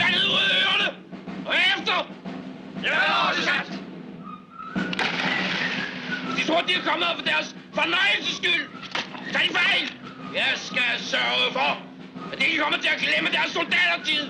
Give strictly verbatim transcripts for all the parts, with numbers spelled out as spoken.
faldet ud af ørerne! Og efter! Det er også sagt! Hvis de tror, de er kommet op for deres fornøjelses skyld, så er de fejl! Jeg skal sørge for, at de ikke kommer til at glemme deres soldatertid!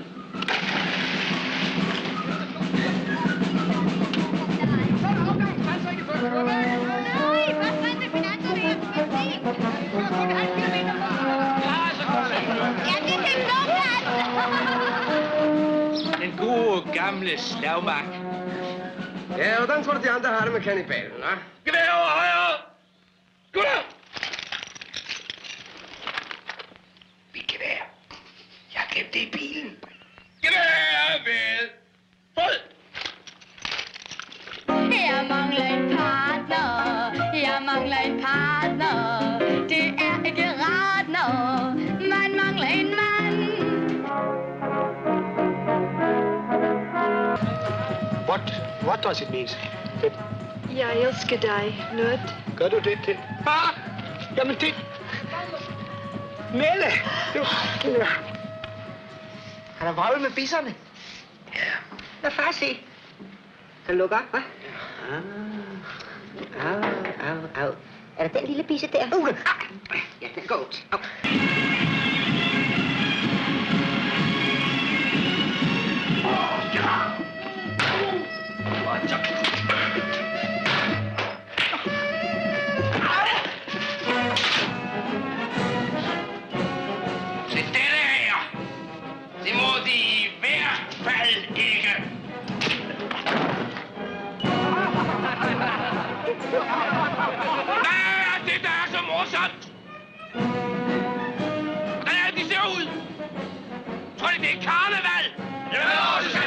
Den gode, gamle slagmark. Ja, hvordan tror du, de andre har det med kannibalen, hva'? Gevær over højre! Gutter! Mit gevær. Jeg har glemt det i bilen. Gevær ved! Fod! Jeg mangler en partner, jeg mangler en partner. Det er ikke rart, når man mangler en mand. What, what does it mean? Det... Jeg elsker dig, Nut. Gør du det til? Ah! Jamen det... Melle! Du... Ja. Han har vrøvlet med bisserne. Ja. Lad far se. Han lukker op, hva'? Ja. Au, au, au. Er der den lille bisse der? Uh, ja, den går ud. Au. Se dette her! Det må de i hvert fald ikke! Hvad er det, der er så morsomt? Hvordan er det, de ser ud? Tror I, det er karneval? Det er også